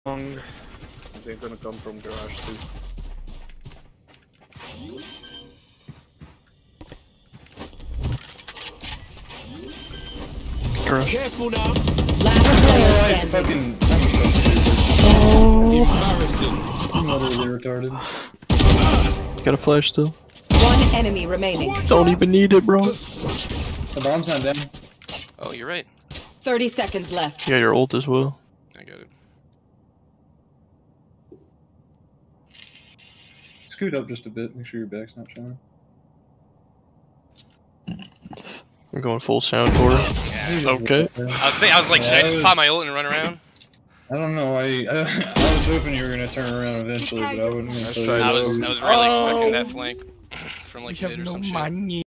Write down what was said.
They're gonna come from garage too. Careful now. Last player standing. Fucking, that was so stupid. Embarrassing. I'm utterly retarded. Got a flash still. One enemy remaining. Don't even need it, bro. The bomb's not down. Oh, you're right. 30 seconds left. You got your ult as well. I got it. Scoot up just a bit. Make sure your back's not showing. I'm going full sound for it. Yeah. Okay. I was like, should I just pop my ult and run around? I don't know. I was hoping you were gonna turn around eventually, but I wouldn't. I was really expecting that flank from like We mid have or no some shit. money.